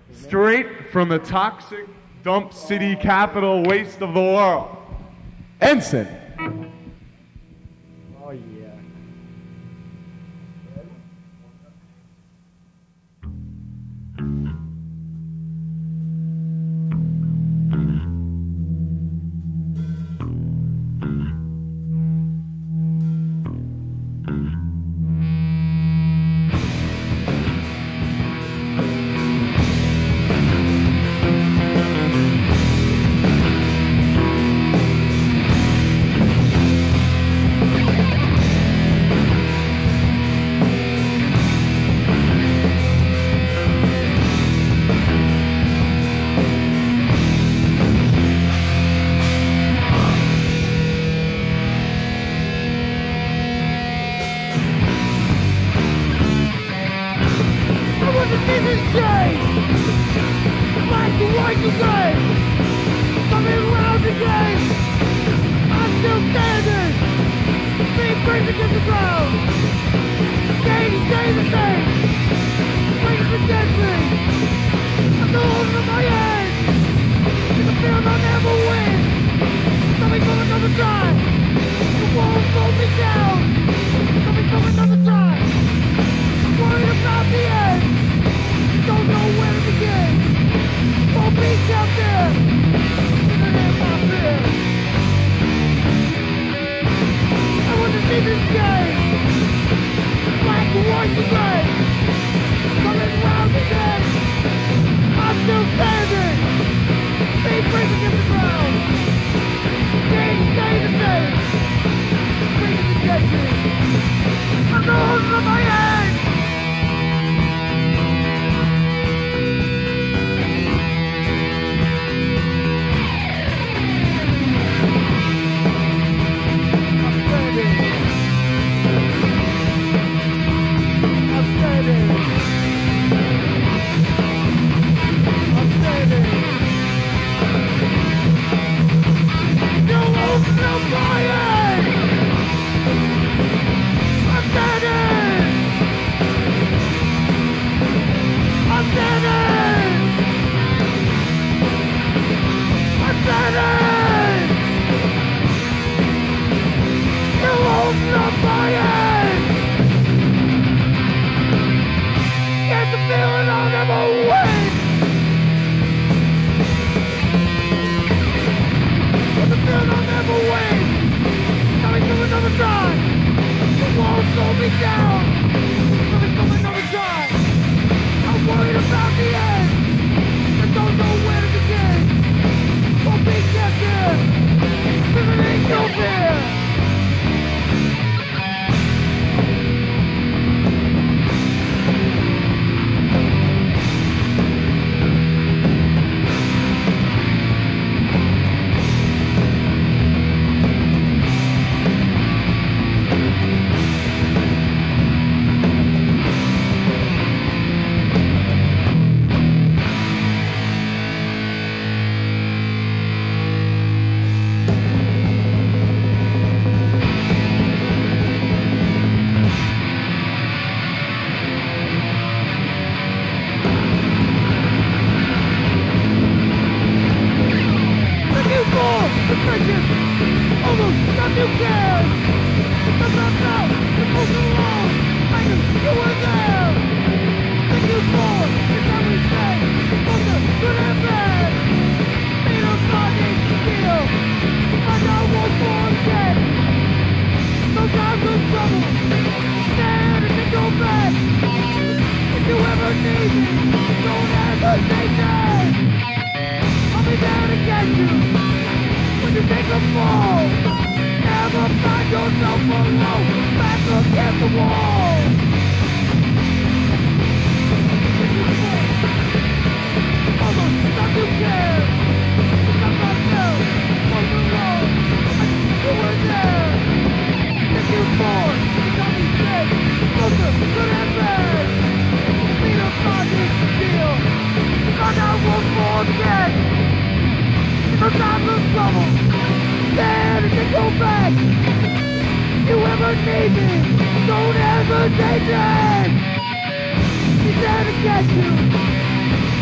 Straight from the toxic dump city capital waste of the world. Ensign. Oh, yeah.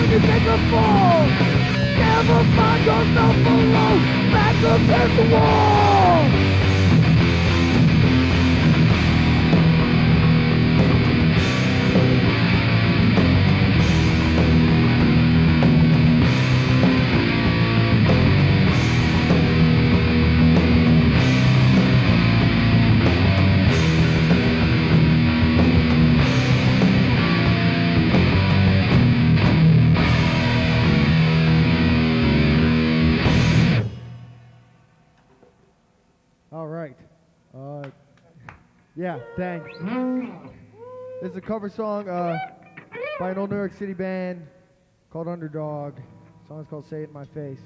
when you take a fall. Never find yourself alone, back against the wall. Yeah, thanks. This is a cover song by an old New York City band called Underdog. The song is called Say It in My Face.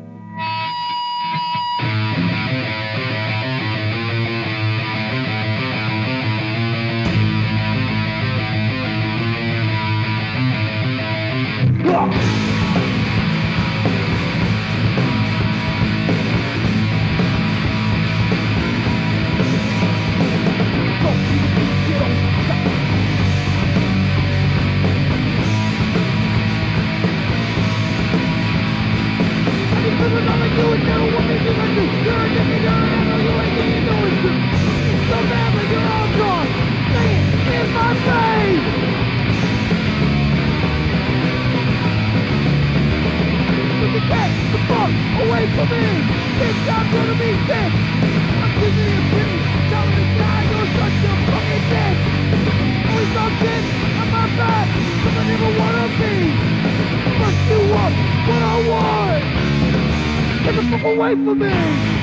Away from me! I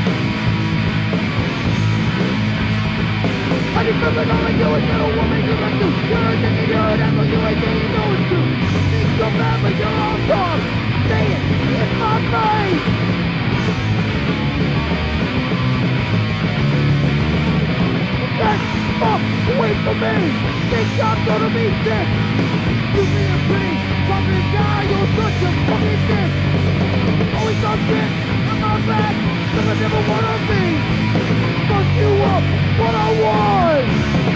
just feel like all I do is get a woman you got to. You're a nigga, you're an asshole, you ain't getting no to. Think so bad, but you're all wrong. Say it in my face! Get fuck away from me! Think I'm gonna be sick! You be a pretty fucking guy, you're such a fucking dick! Always on shit! Back, cause I never wanna be. Fuck you up, what I want.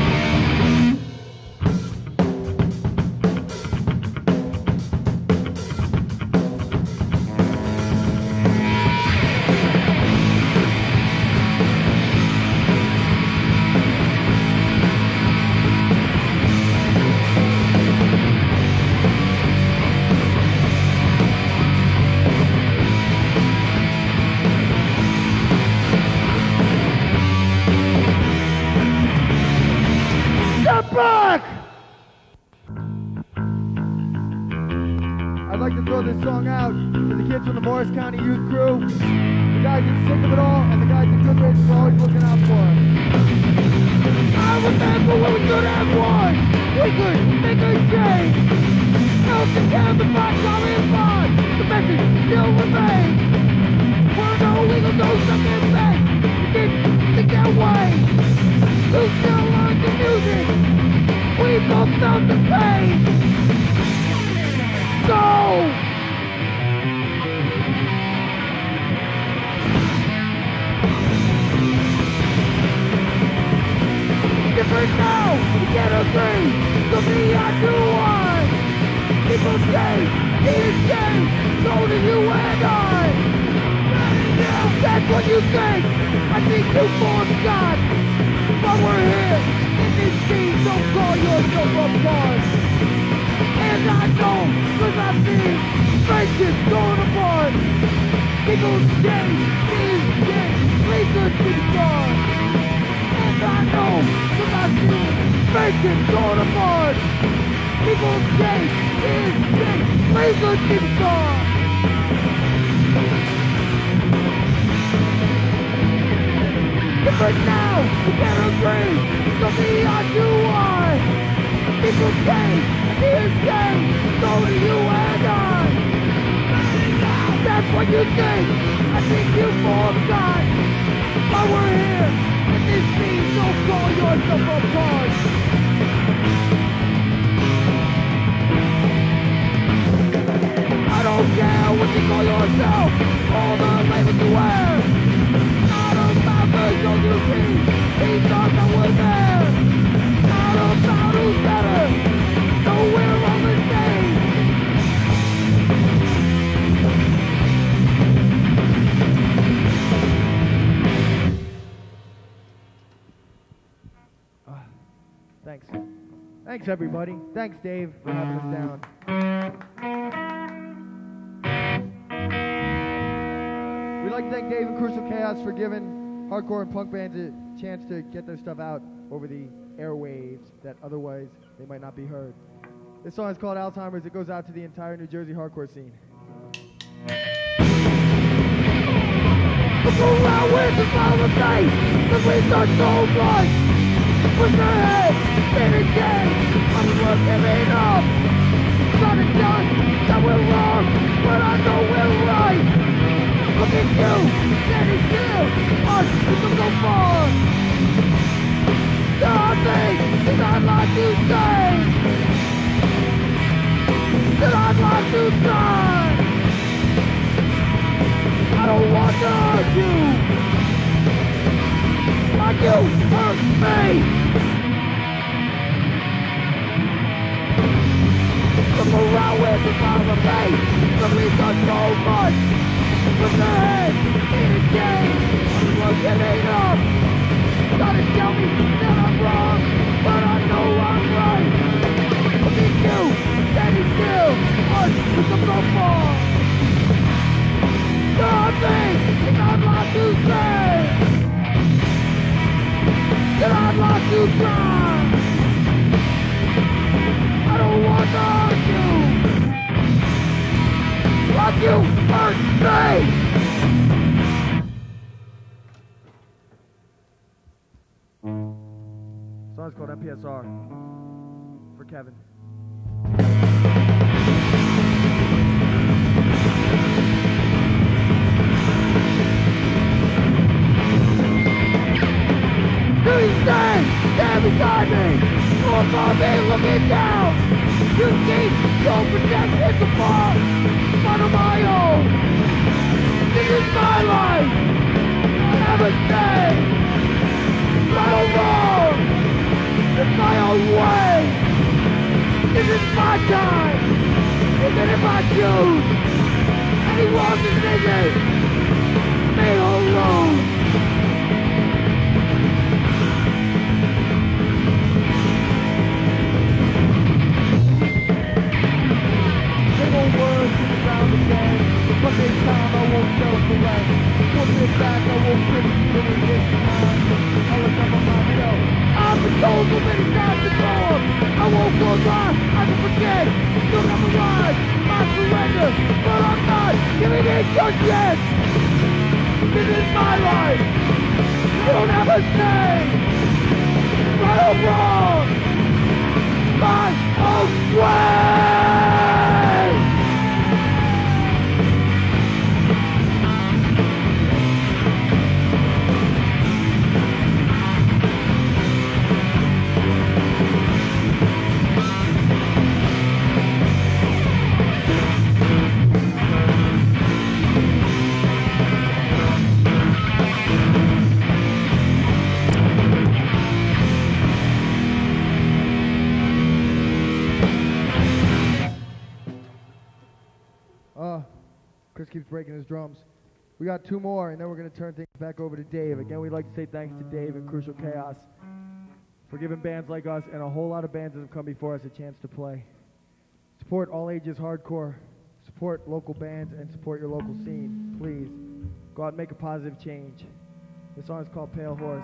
This song out to the kids from the Morris County Youth Crew, the guys that are sick of it all, and the guys at Goodrich are always looking out for us. I remember when we could have won, we could make a change. Now the time the fight all in fun, the message still remains. We're no legal no something back, we didn't get away. Who still learned the music, we both felt the pain. Go! Different now, we can't agree. So me, I do one. People say, he is gay. So do you and I. That's what you think. I think you form God. But we're here in this scene. Don't call yourself apart. And I know, cause I've seen friendships torn apart. People say, he is gay. Please don't be gone. I know, cause I've seen friendships torn apart. People say, is sick, laser keep gone. But now, we can't agree, so me I do I. People say, he is gay, so do you and I. That's what you think, I think you forgot. But we're here. This means don't call yourself apart. I don't care what you call yourself, all the labels you wear. Not about the shows you see, he thought that was there. Not about who's better, no we're all the same. Thanks, everybody. Thanks, Dave, for having us down. We'd like to thank Dave and Crucial Chaos for giving hardcore and punk bands a chance to get their stuff out over the airwaves that otherwise they might not be heard. This song is called Alzheimer's. It goes out to the entire New Jersey hardcore scene. Look around with the final day, the research so much. Push your head, spin again, I'm not giving up. Not a done that we're wrong, but I know we're right. Look at you, standing still, us, we can go far. There are things that I'd like to say, that I'd like to try. I don't want to hurt you, like you hurt me. Come around with the final face, the reason so much. From the head, in the game, I'm looking it up. Gotta tell me that I'm wrong, but I know I'm right. Look at you, standing still, us, we can go far. There are things that I'd like to say, that I'd like to try. I don't want to hurt you, like you hurt me. The song's called M.P.S.R. for Kevin. Do you stand there beside me, or above me looking down? You keep your protection apart, one of my own. This is my life, I never say right or wrong, it's my own way. This is my time, even if I choose any wrong decision, me or lose. Single words in the ground again, but this time I won't self-correct. Put this back, I won't critique doing this time. I look up on myself. I've been told so many times before, I won't close eyes, I can forget. You'll never rise, I surrender, but I'm not giving it just yet. This is my life, you don't ever say right or wrong, my own way. Chris keeps breaking his drums. We got two more, and then we're going to turn things back over to Dave. Again, we'd like to say thanks to Dave and Crucial Chaos for giving bands like us and a whole lot of bands that have come before us a chance to play. Support all ages hardcore. Support local bands and support your local scene. Please, go out and make a positive change. This song is called Pale Horse.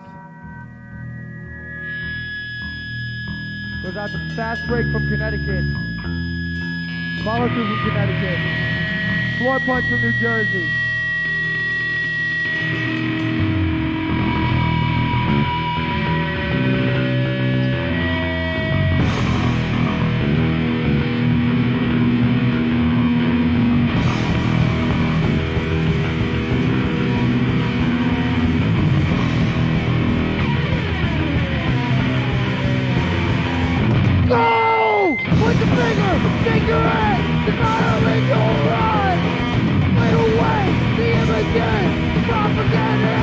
Goes out to Fast Break from Connecticut. Follow through from Connecticut. Floor Punch from New Jersey. Go! Point the finger! Shake your head! Denial in your eyes! Away, the image, propaganda.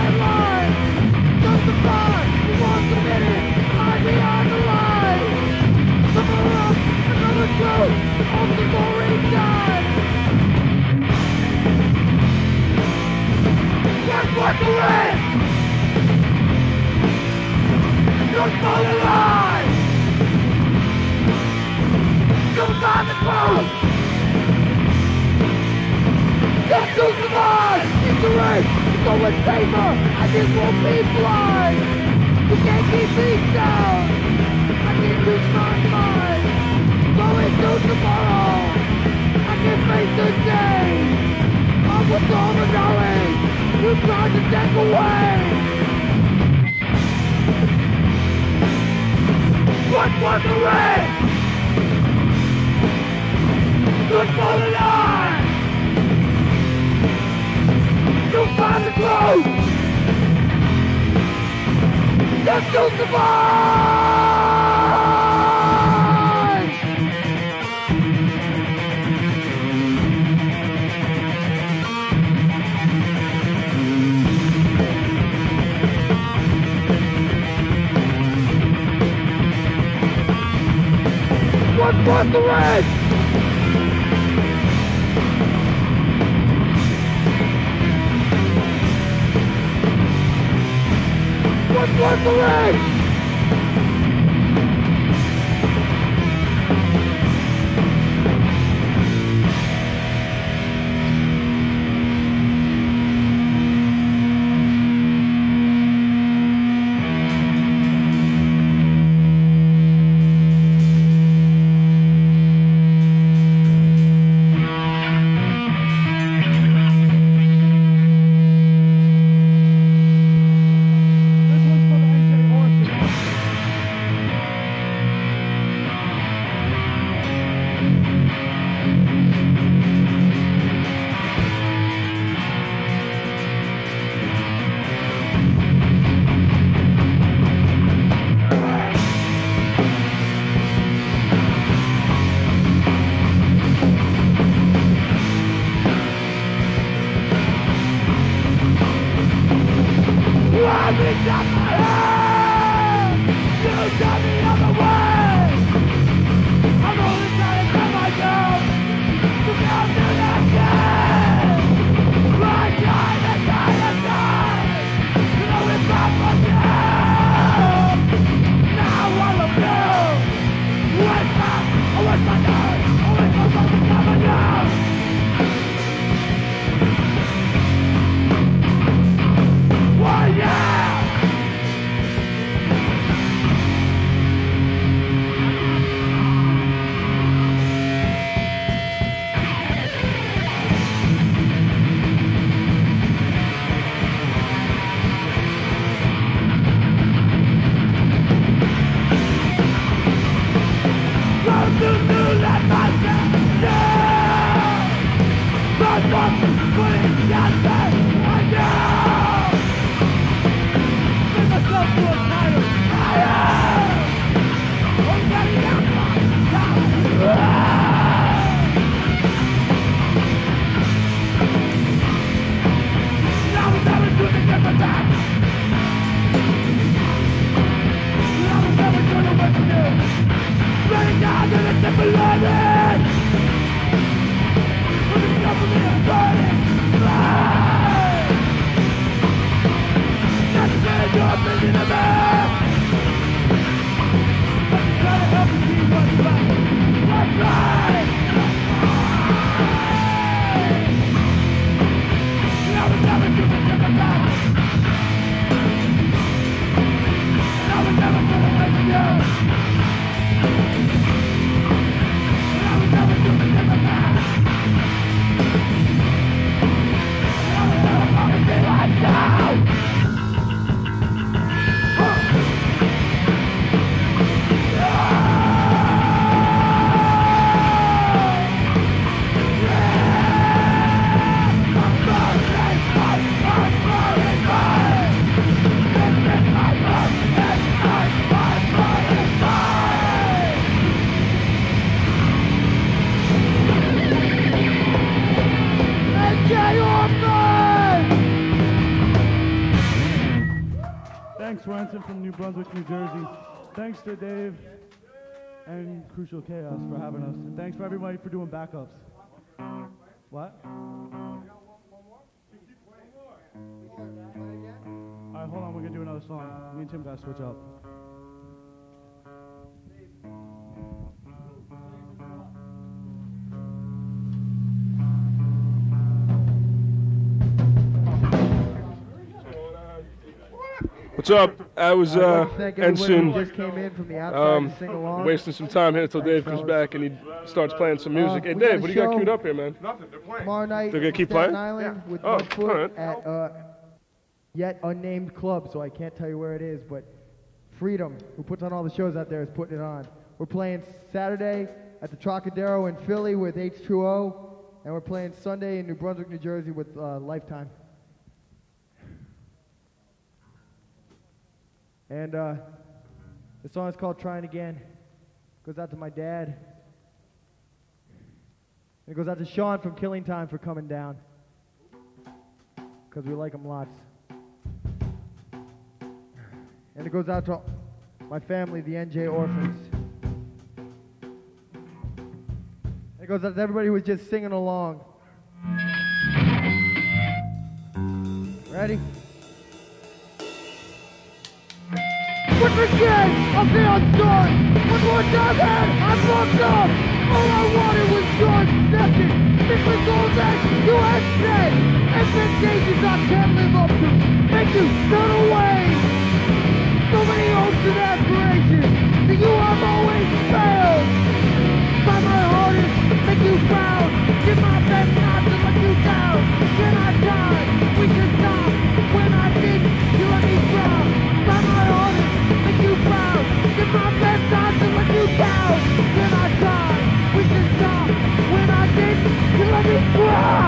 so much paper, I just won't be blind. You can't keep me down. I can use my mind. Going to tomorrow, I can face the day. I'm with all the knowledge you tried to take away. What was the race? Good for the line. To find the truth. Just to survive. What was the race? What was the race? From New Brunswick, New Jersey. Thanks to Dave and Crucial Chaos for having us. And thanks for everybody for doing backups. What? Alright, hold on, we're gonna do another song. Me and Tim gotta switch up. What's up? I was I'd like to thank everybody Ensign, who just came in from the outside to sing along. wasting some time here until Dave comes back and he starts playing some music. Hey we got Dave, a what do you got show queued up here, man? Nothing, they're playing. Tomorrow night, They're gonna keep Staten playing? Island with Oh, Mudfoot alright. at yet unnamed club, so I can't tell you where it is, but Freedom, who puts on all the shows out there, is putting it on. We're playing Saturday at the Trocadero in Philly with H2O, and we're playing Sunday in New Brunswick, New Jersey with Lifetime. And the song is called Trying Again. Goes out to my dad. And it goes out to Sean from Killing Time for coming down. Because we like him lots. And it goes out to my family, the NJ Orphans. And it goes out to everybody who was just singing along. Ready? Once again, I'll be undone. One more time and I fucked up. All I wanted was your second. Simply golden, USA. Expectations I can't live up to. Make you turn away. So many hopes and aspirations that you have always failed. Try my hardest, make you proud. Give my best not to let you down. Can I die? We can stop. When I did, you let me drown. Try my hardest, make you proud. Give my best not to let you down. Can I die? We can stop. When I did, you let me drop.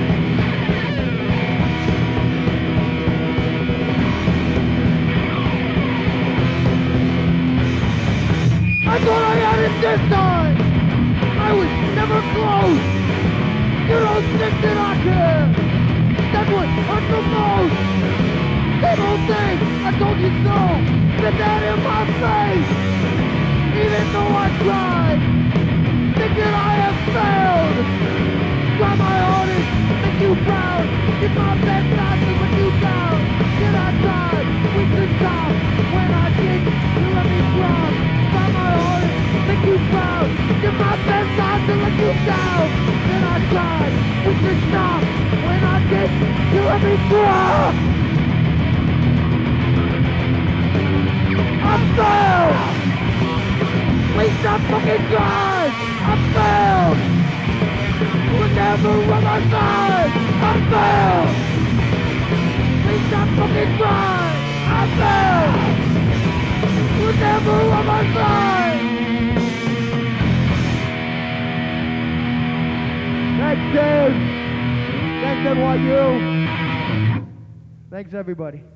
I thought I had it this time. I was never close. You don't think that I care. That's what hurts the most. Same old thing, I told you so. Spit that in my face. Even though I tried, thinking I have failed. Try my hardest, make you proud. Give my best not to let you down. Did I try? We could stop. When I did, you let me drop. Try my hardest, make you proud. Give my best not to let you down. Then I tried, we could stop. When I did, you let me drop. I failed. Please stop fucking trying. I failed. We'll never run my side. I failed. Please stop fucking trying. I failed. We'll never run my side. Thanks, Dave. Thanks, NYU. Thanks, everybody.